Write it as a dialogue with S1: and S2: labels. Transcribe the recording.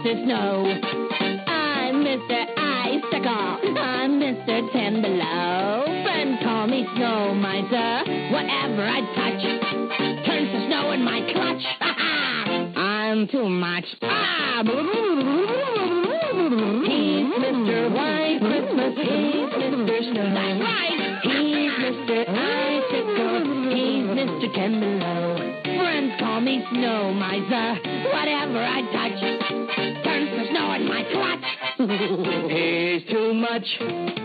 S1: Mr. Snow. I'm Mr. Icicle. I'm Mr. Ten Below. Friends call me Snow Miser. Whatever I touch turns to snow in my clutch. I'm too much. He's Mr. White Christmas. He's Mr. Snow. That's right. He's Mr. Icicle. He's Mr. Ten Below. Friends call me Snow Miser. Whatever I touch turns to snow in my clutch. He's too much.